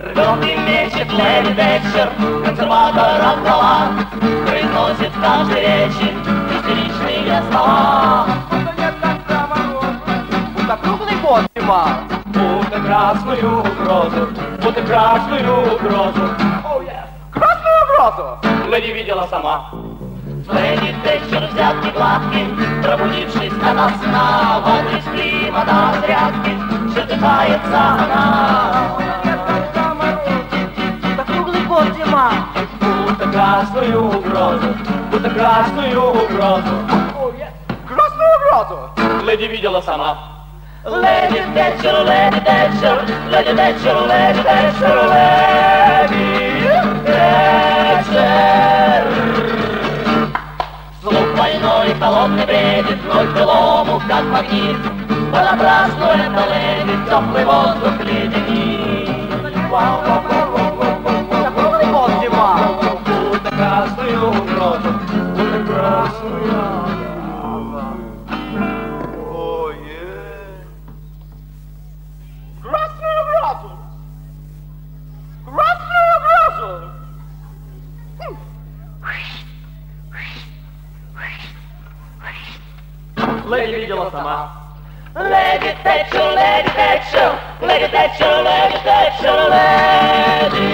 Рвет и мечет леди Тэтчер, консерваторов права, произносит в каждой речи истеричные слова. Будто нет конца морозу, будто круглый год зима, Будто красную угрозу, будто красную угрозу. красную угрозу. Леди видела сама. Леди Тэтчер взятки гладки, пробудившись ото сна, в адрес климата зарядки чертыхается она. Нет конца морозу, будто круглый год зима. Будто красную угрозу, будто красную угрозу. Красную угрозу. Леди видела сама. Леди Тэтчер, леди Тэтчер, леди Тэтчер, леди Тэтчер, леди Тэтчер. Слух больной, холодный бредит, вновь былому, как магнит. Понапрасну это леди, теплый воздух леденит. Круглый год зима. Будто красную угрозу, будто красную. Красную угрозу. Красную угрозу. Леди видела сама. Леди Тэтчер, леди Тэтчер, леди Тэтчер, леди Тэтчер, леди